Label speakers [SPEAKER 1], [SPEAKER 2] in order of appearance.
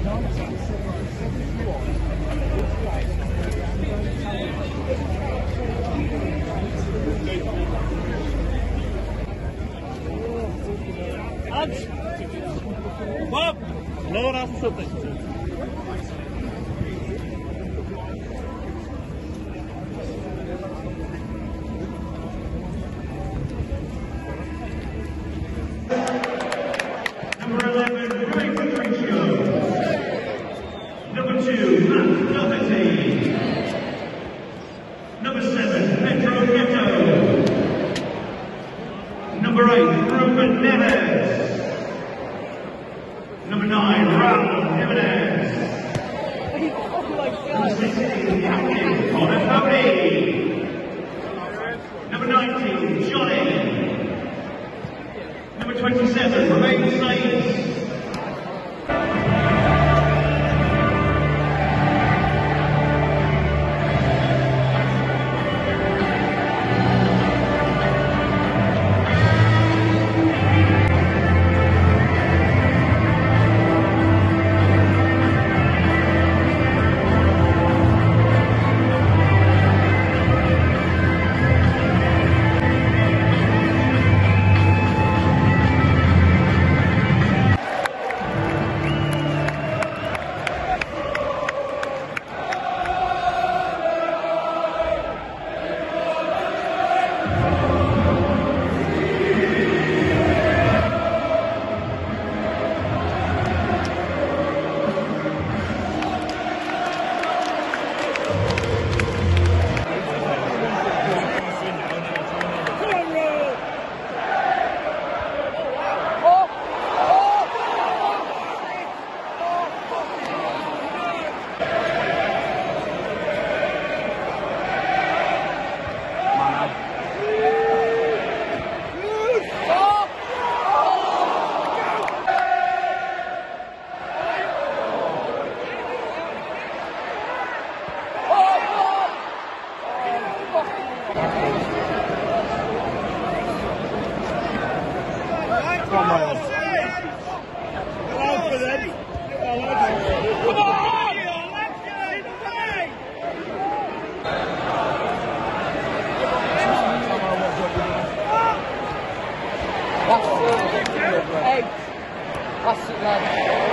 [SPEAKER 1] Bob! No, that's something.
[SPEAKER 2] Number 11, Roy Patricio. Number 2, Matt Doherty. Number 7, Pedro Nieto. Number 8, Ruben Neves. Number 9, Raul Jimenez. Number 16, Captain Connor Cody. Number 19, Johnny. Number 27, Romain Sainz.
[SPEAKER 3] That's it, lad.